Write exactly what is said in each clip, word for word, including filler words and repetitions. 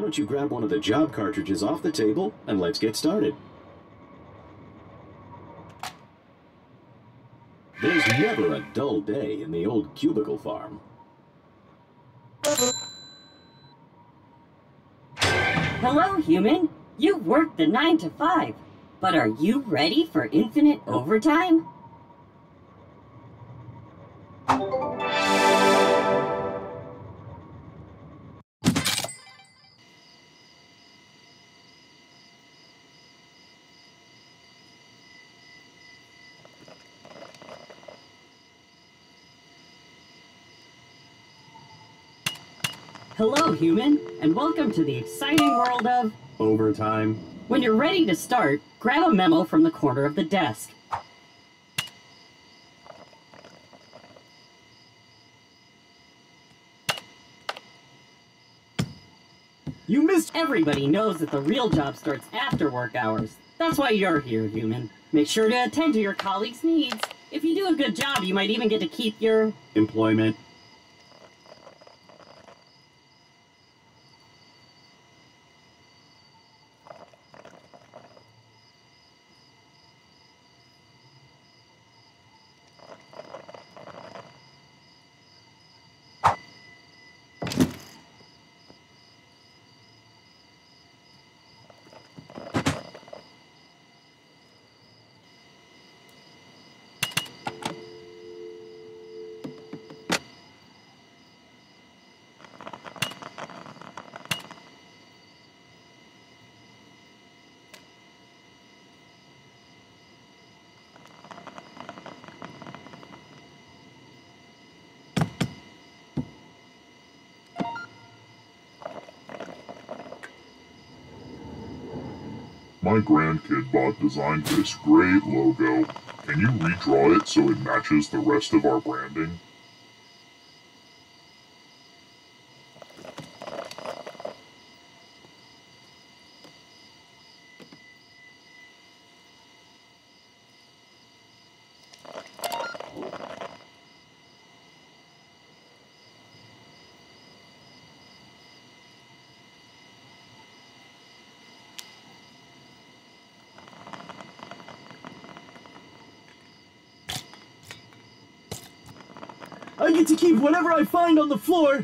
don't you grab one of the job cartridges off the table and let's get started. There's never a dull day in the old cubicle farm. Hello, human. You've worked the nine to five, but are you ready for infinite overtime? Hello, human, and welcome to the exciting world of overtime. When you're ready to start, grab a memo from the corner of the desk. You missed. Everybody knows that the real job starts after work hours. That's why you're here, human. Make sure to attend to your colleagues' needs. If you do a good job, you might even get to keep your employment. My grandkid bot designed this great logo. Can you redraw it so it matches the rest of our branding? I get to keep whatever I find on the floor!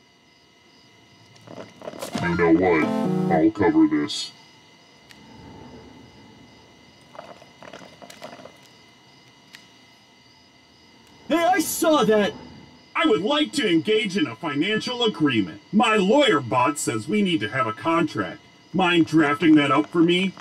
You know what? I'll cover this. Hey, I saw that! I would like to engage in a financial agreement. My lawyer bot says we need to have a contract. Mind drafting that up for me?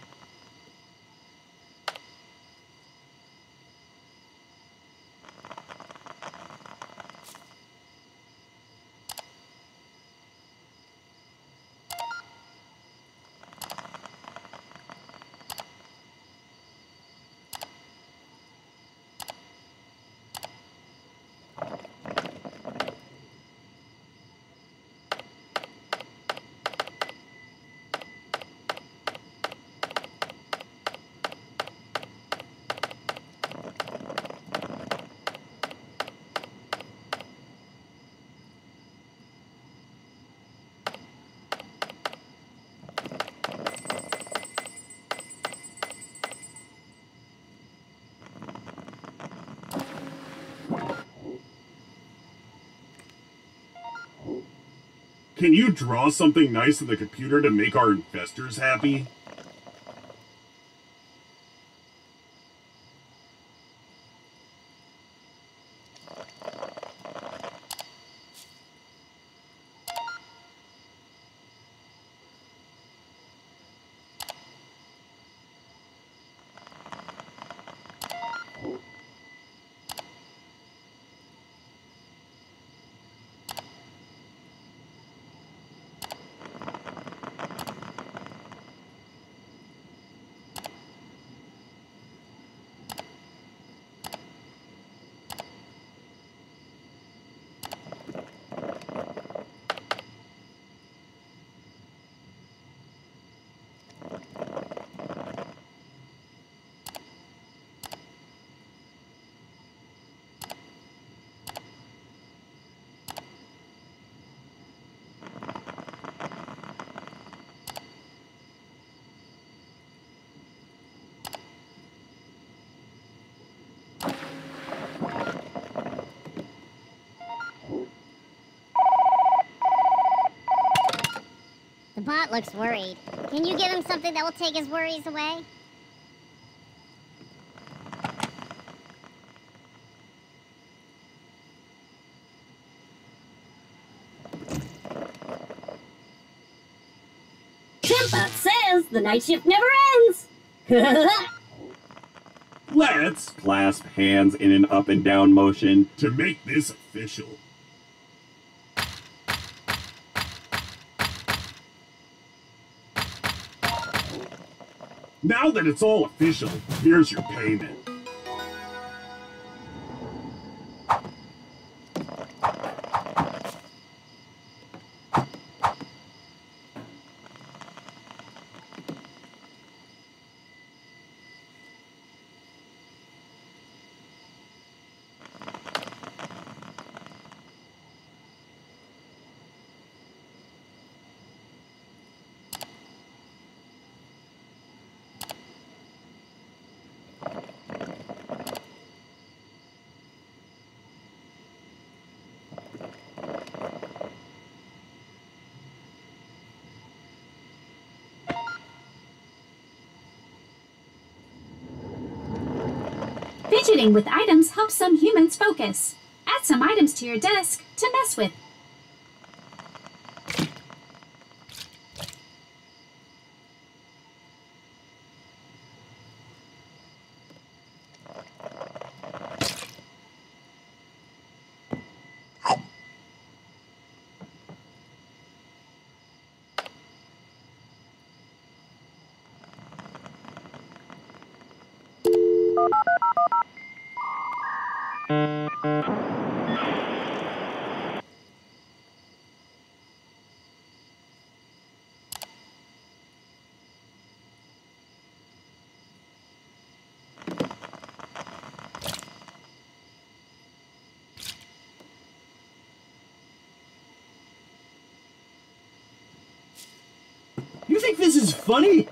Can you draw something nice in the computer to make our investors happy? The bot looks worried. Can you give him something that will take his worries away? Timbot says the night shift never ends! Let's clasp hands in an up and down motion to make this official. Now that it's all official, here's your payment. Fidgeting with items helps some humans focus. Add some items to your desk to mess with. You think this is funny?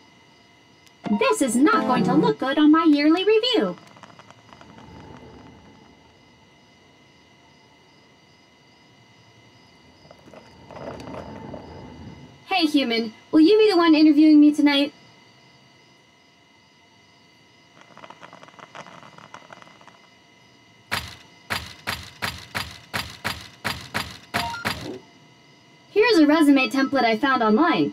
This is not going to look good on my yearly review. Hey, human, will you be the one interviewing me tonight? Here's a resume template I found online.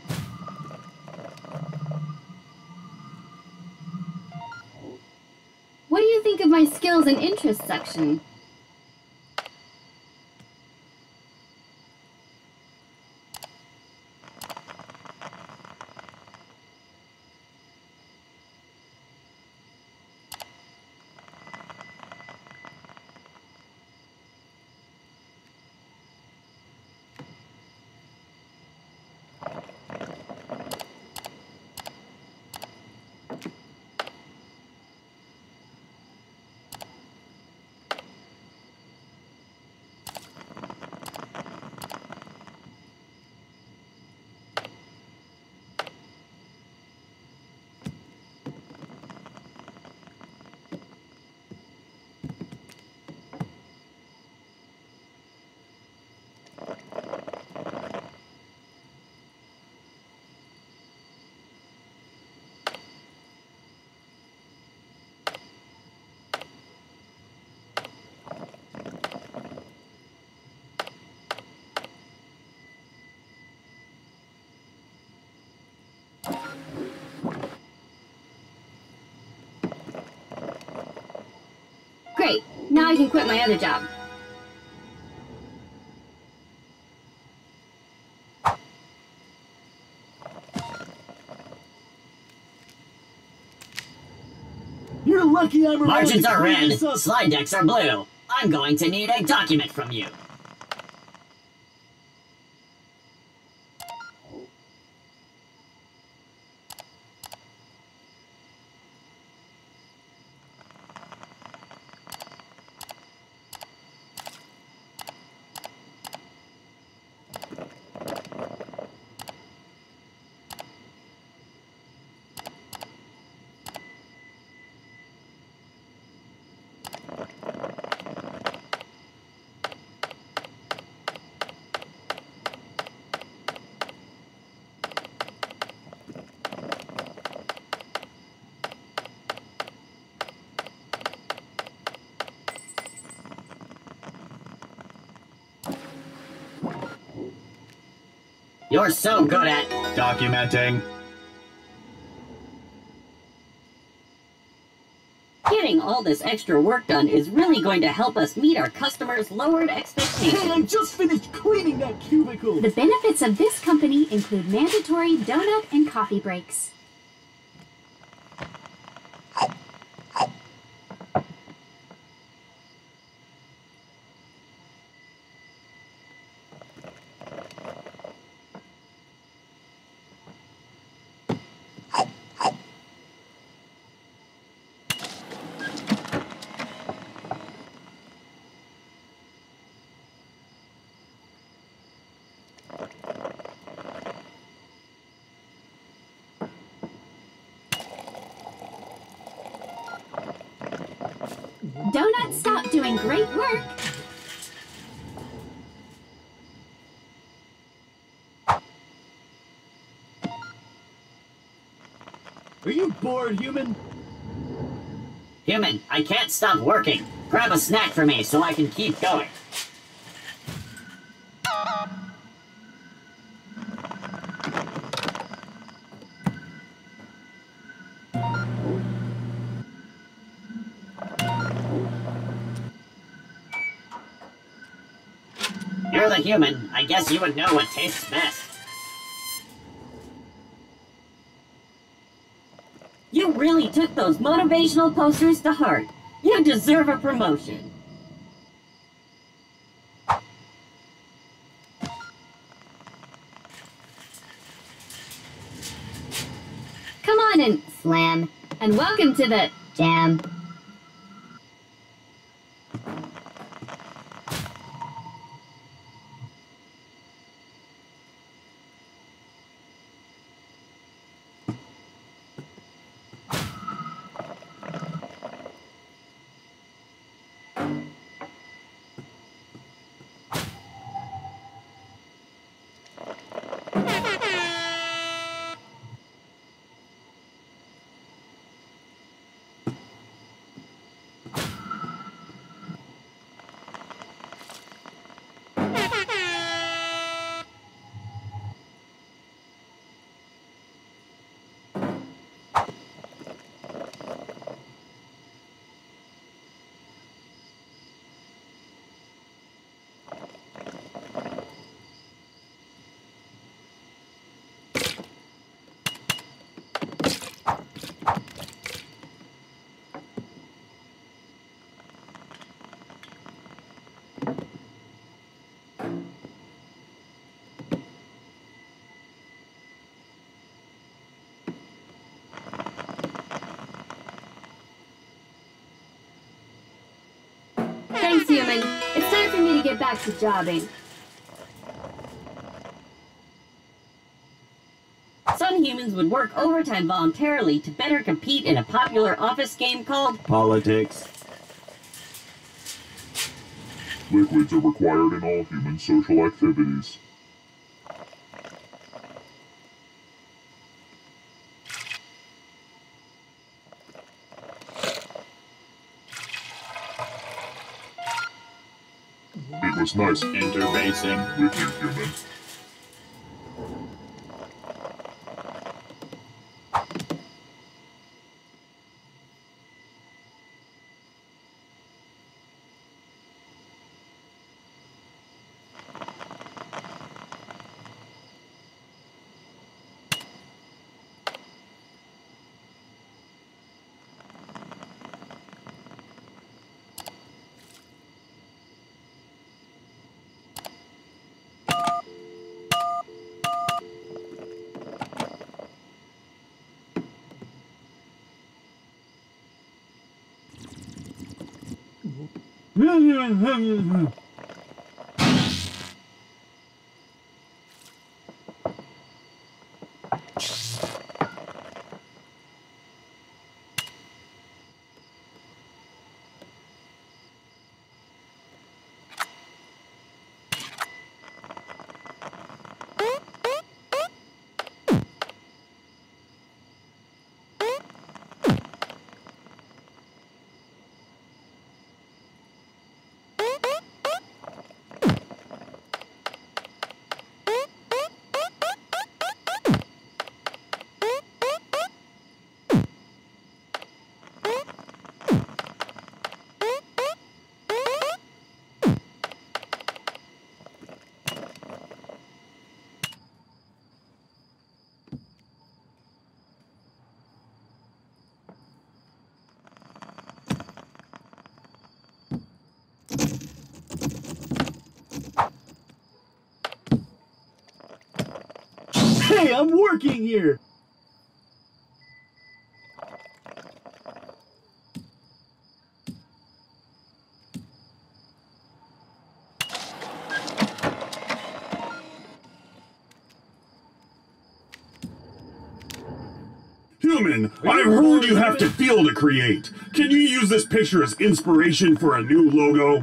What do you think of my skills and interests section? Great, now I can quit my other job. You're lucky I'm around. Margins to are clean red, this up. slide decks are blue. I'm going to need a document from you. You're so good at Documenting. getting all this extra work done is really going to help us meet our customers' lowered Hey, expectations. I just finished cleaning that cubicle. The benefits of this company include mandatory donut and coffee breaks. Donut stopped doing great work. Are you bored, human? Human, I can't stop working. Grab a snack for me so I can keep going. You're the human. I guess you would know what tastes best. You really took those motivational posters to heart. You deserve a promotion. Come on and slam. And welcome to the jam. Thanks, human. It's time for me to get back to jobbing. Some humans would work overtime voluntarily to better compete in a popular office game called Politics. Liquids are required in all human social activities. It was nice interfacing with you, human. Hey, I'm working here! Human, I've heard you have to feel to create. Can you use this picture as inspiration for a new logo?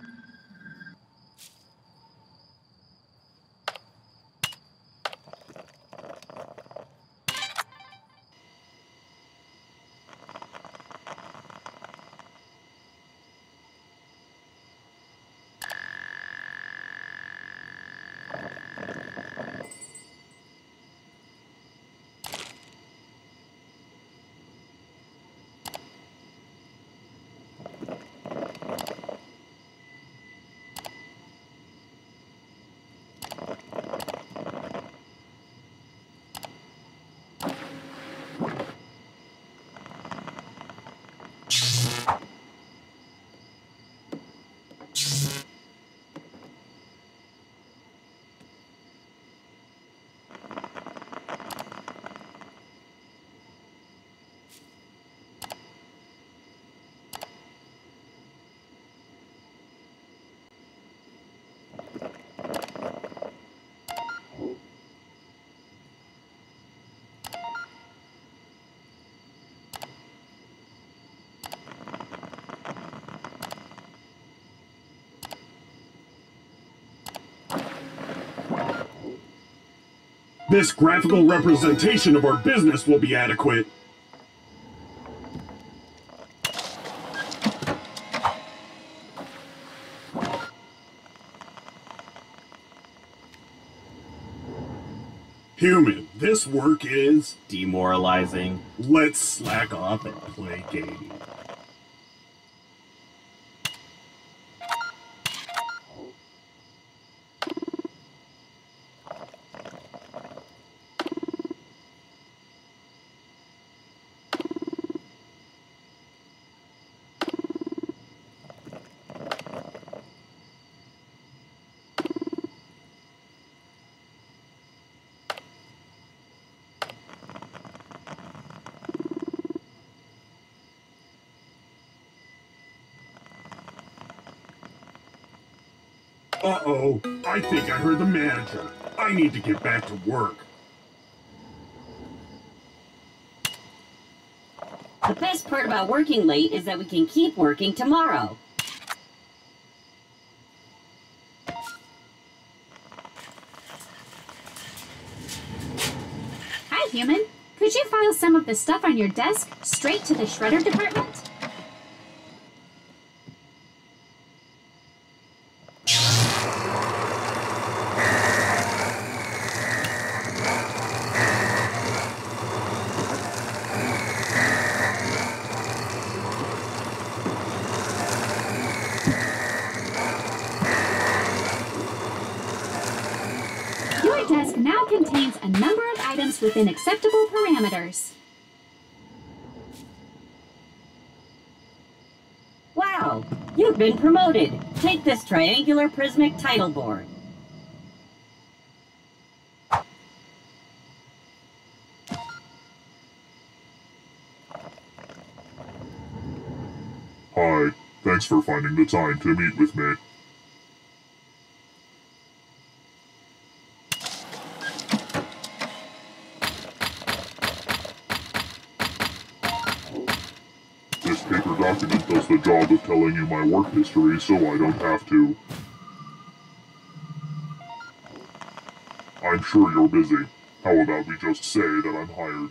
This graphical representation of our business will be adequate. Human, this work is Demoralizing. let's slack off and play game. Uh-oh, I think I heard the manager. I need to get back to work. The best part about working late is that we can keep working tomorrow. Hi, human. Could you file some of the stuff on your desk straight to the shredder department? Your desk now contains a number of items within acceptable parameters. Wow, you've been promoted. Take this triangular prismatic title board. Hi, thanks for finding the time to meet with me. This paper document does the job of telling you my work history, so I don't have to. I'm sure you're busy. How about we just say that I'm hired?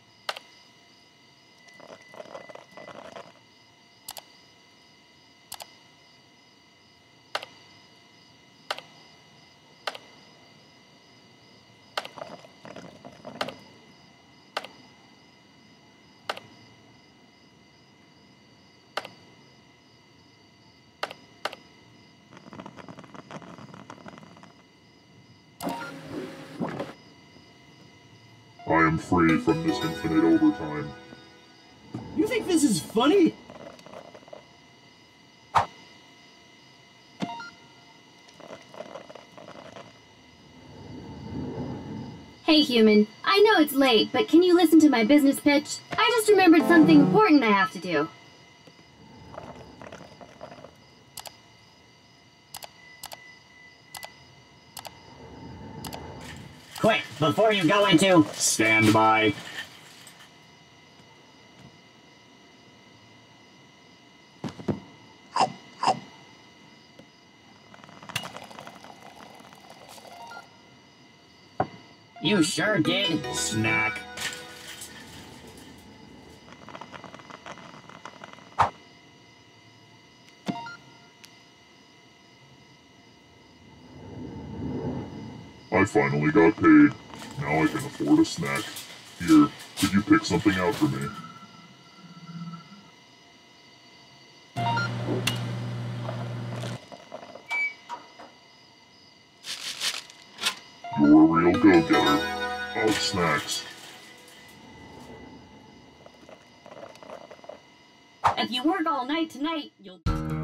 I am free from this infinite overtime. You think this is funny? Hey, human. I know it's late, but can you listen to my business pitch? I just remembered something important I have to do. Quick, before you go into... Stand by. You sure did. Snack. I finally got paid. Now I can afford a snack. Here, could you pick something out for me? You're a real go-getter. Oh, snacks. If you work all night tonight, you'll...